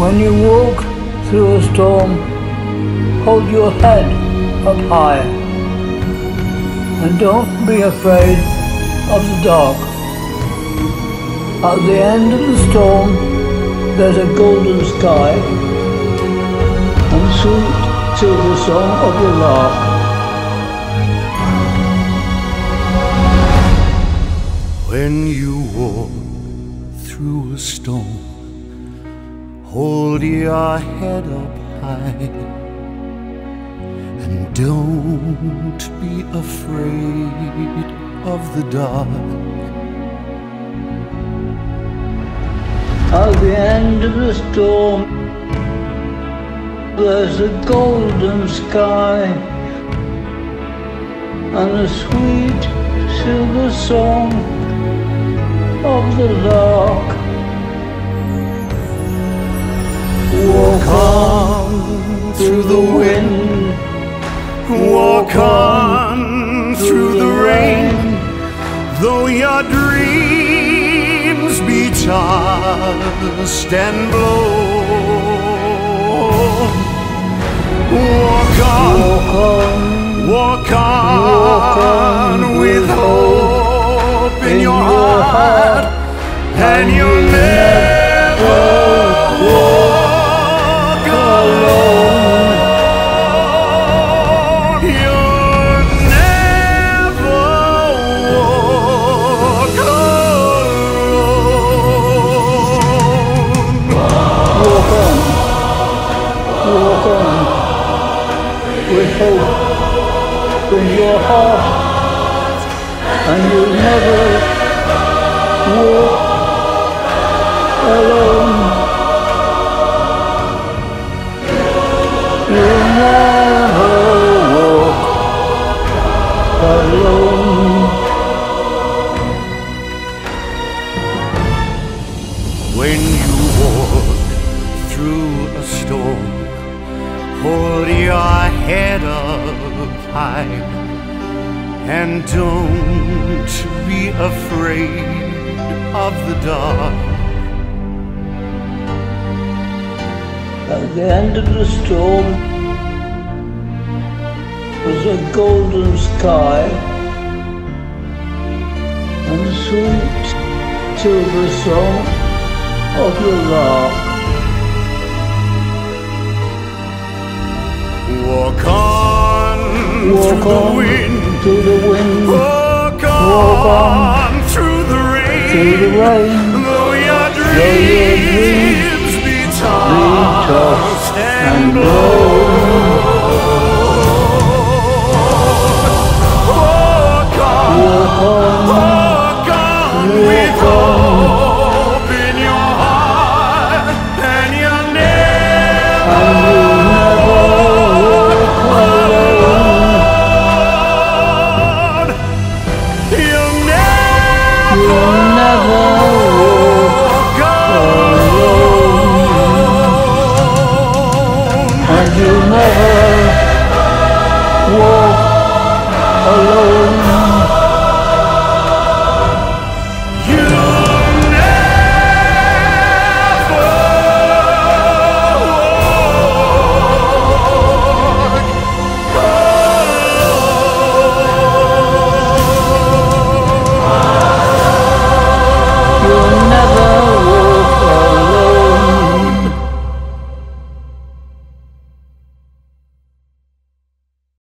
When you walk through a storm, hold your head up high, and don't be afraid of the dark. At the end of the storm, there's a golden sky, and sweet silver song of the lark. When you walk through a storm, hold your head up high, and don't be afraid of the dark. At the end of the storm, there's a golden sky, and a sweet silver song of the lark. Walk on through the wind, walk on through the rain, though your dreams be tossed and blown. Walk on with hope in your heart, and you'll never walk alone. You'll never walk alone. Walk on, with hope in your heart, and you'll never walk alone. You'll never walk alone. When you walk through a storm, hold your head up high, and don't be afraid of the dark. At the end of the storm was a golden sky, and the sweet silver song of the lark. Walk on through the wind, walk on through the rain, though your dreams be tossed and blown.